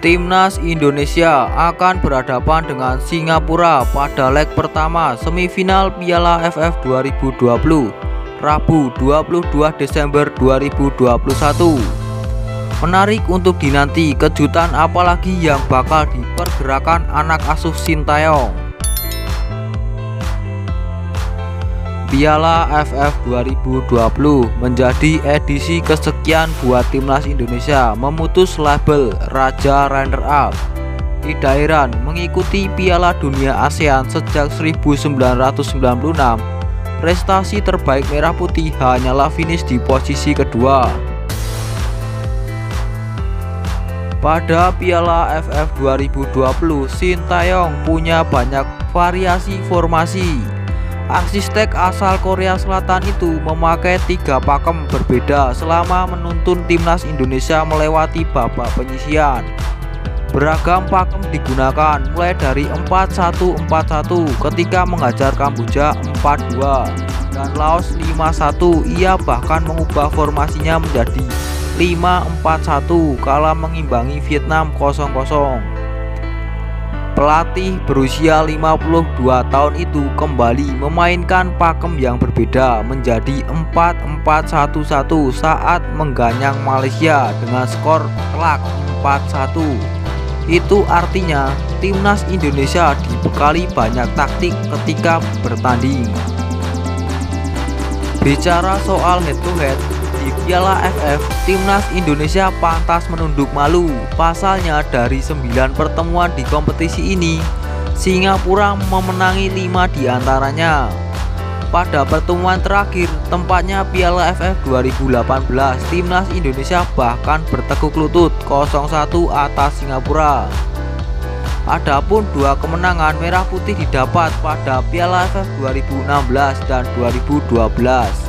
Timnas Indonesia akan berhadapan dengan Singapura pada leg pertama semifinal Piala AFF 2020 Rabu 22 Desember 2021. Menarik untuk dinanti kejutan apalagi yang bakal dipergerakan anak asuh Sintayong. Piala AFF 2020 menjadi edisi kesekian buat Timnas Indonesia memutus label Raja Runner Up. Tidak heran mengikuti Piala Dunia ASEAN sejak 1996, prestasi terbaik Merah Putih hanyalah finish di posisi kedua. Pada Piala AFF 2020, Sintayong punya banyak variasi formasi. Arsitek asal Korea Selatan itu memakai 3 pakem berbeda selama menuntun Timnas Indonesia melewati babak penyisihan. Beragam pakem digunakan mulai dari 4-1-4-1 ketika menghajar Kamboja 4-2 dan Laos 5-1. Ia bahkan mengubah formasinya menjadi 5-4-1 kala mengimbangi Vietnam 0-0. Pelatih berusia 52 tahun itu kembali memainkan pakem yang berbeda menjadi 4-4-1-1 saat mengganyang Malaysia dengan skor telak 4-1. Itu artinya Timnas Indonesia dibekali banyak taktik ketika bertanding. Bicara soal head to head, di Piala AFF, Timnas Indonesia pantas menunduk malu. Pasalnya dari 9 pertemuan di kompetisi ini, Singapura memenangi 5 diantaranya. Pada pertemuan terakhir, tempatnya Piala AFF 2018, Timnas Indonesia bahkan bertekuk lutut 0-1 atas Singapura. Adapun 2 kemenangan Merah Putih didapat pada Piala AFF 2016 dan 2012.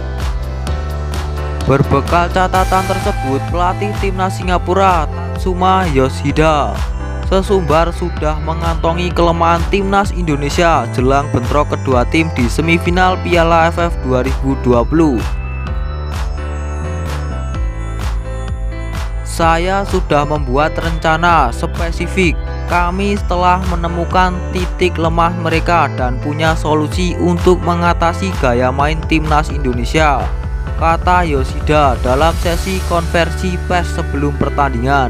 Berbekal catatan tersebut, pelatih Timnas Singapura Tatsuma Yoshida sesumbar sudah mengantongi kelemahan Timnas Indonesia jelang bentrok kedua tim di semifinal Piala AFF 2020. Saya sudah membuat rencana spesifik. Kami telah menemukan titik lemah mereka dan punya solusi untuk mengatasi gaya main Timnas Indonesia, kata Yoshida dalam sesi konversi pers sebelum pertandingan.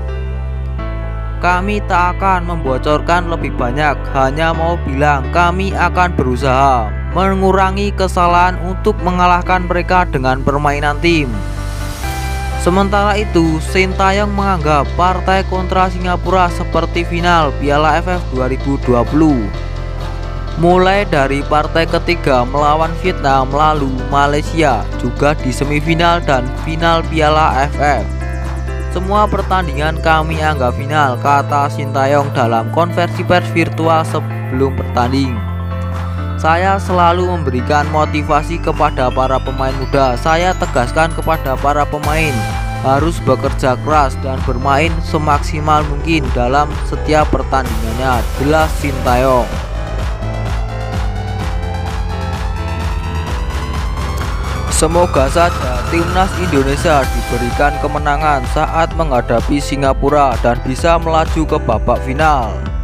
Kami tak akan membocorkan lebih banyak, hanya mau bilang kami akan berusaha mengurangi kesalahan untuk mengalahkan mereka dengan permainan tim. Sementara itu, Sintayong menganggap partai kontra Singapura seperti final Piala AFF 2020. Mulai dari partai ketiga melawan Vietnam, lalu Malaysia juga di semifinal dan final Piala AFF. Semua pertandingan kami anggap final, kata Sintayong dalam konversi pers virtual sebelum bertanding. Saya selalu memberikan motivasi kepada para pemain muda. Saya tegaskan kepada para pemain harus bekerja keras dan bermain semaksimal mungkin dalam setiap pertandingannya, jelas Sintayong. Semoga saja Timnas Indonesia diberikan kemenangan saat menghadapi Singapura dan bisa melaju ke babak final.